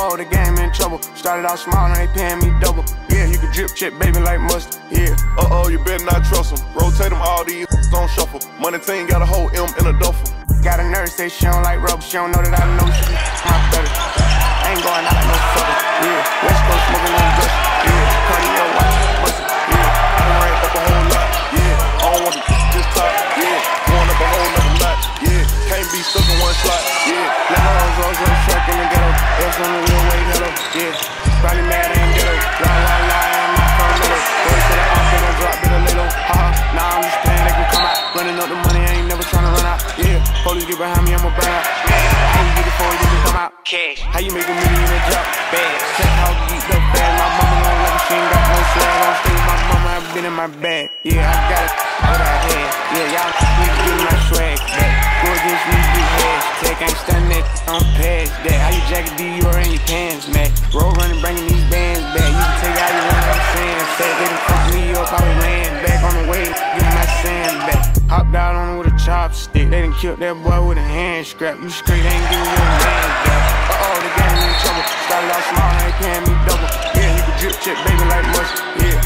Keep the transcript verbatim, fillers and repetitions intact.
Uh-oh, the game in trouble. Started out small, now they paying me double. Yeah, you can drip check, baby, like mustard. Yeah. Uh-oh, you better not trust them. Rotate them, all these on shuffle. Money team got a whole M in a duffel. Got a nurse, say she don't like rubber. She don't know that I know she my better. I ain't going out like no sucker. Yeah, West Coast smoking on dust. Yeah, cardio watch, bust it. Yeah, I done ran up a whole lot. Yeah, I don't want to just talk. Yeah, going up a whole nother lot. Yeah, can't be stuck in one slot. Yeah, let my hoes rolls on track in the ghetto. Else on the real way, hello. Yeah, probably mad and ghetto. La la la, and my phone little. Boys to the off, they gon' drop it a little. Haha, nah, I'm just playing, they can come out. Running up the money, I ain't never tryna run out. Yeah, police get behind me, I'ma burn out. How you get it before you can come out? Cash. How you make a million in a drop? Bad. Check how you eat the bag. My mama don't like it, she ain't got no swag. I don't stay with my mama, I've been in my bag. Yeah, I got it, what I had. Yeah, y'all need to get my swag back. Go against me, get hashtag. Ain't stunning that, I'm past that. How you jacket D, you are in your pants, man. Roll running, bringing these bands back. You can take how you want, I'm saying. Fat, they done fuck me up, I was laying back on the way. Get my sand back. Hopped out on it with a chopstick. They done killed that boy with a hand scrap. You straight ain't giving your man back. Uh-oh, the game in trouble. Started out small, now they paying me double. Yeah, you can drip check, baby, like mustard. Yeah.